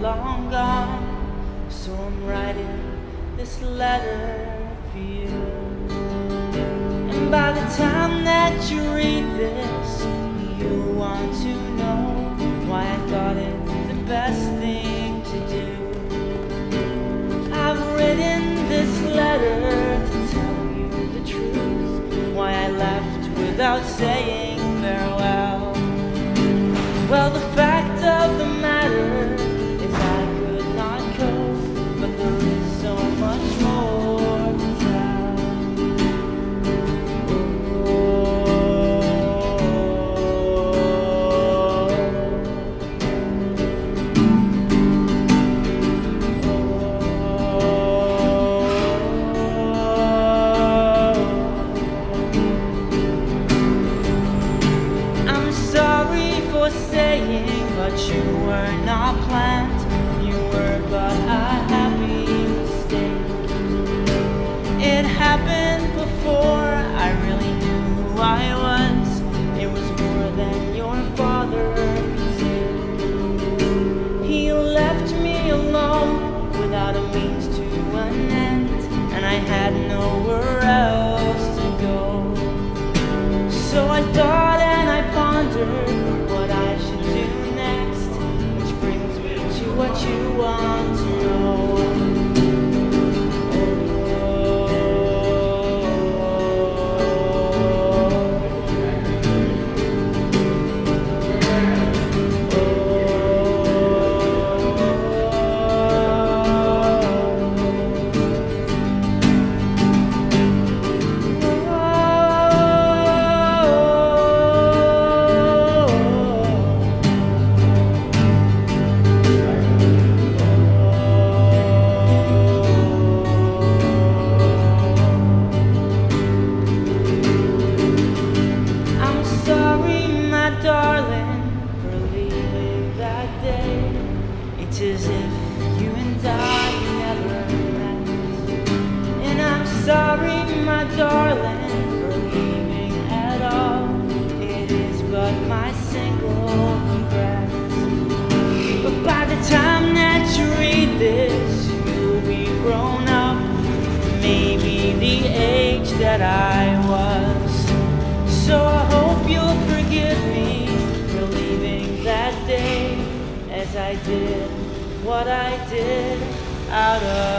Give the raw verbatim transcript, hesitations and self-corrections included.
long gone, so I'm writing this letter for you. And by the time that you read this, you want to know why I thought it the best thing to do. I've written this letter to tell you the truth, why I left without saying farewell. Well, the fact of the matter is I could not cope, but there is so much more to tell. I'm sorry for saying, but you were not planned. You were but a happy mistake. It happened before I really knew who I was. It was more than your father could take. He left me alone without a means to an end, and I had nowhere else to go. So I thought and I pondered what I should do next, which brings me to what you want to know. Darling, for leaving that day. It's as if you and I never met. And I'm sorry, my darling, for leaving at all. It is but my single regret. But by the time that you read this, you'll be grown up, maybe the age that I was. So I hope you'll forgive me for leaving that day, as I did what I did out of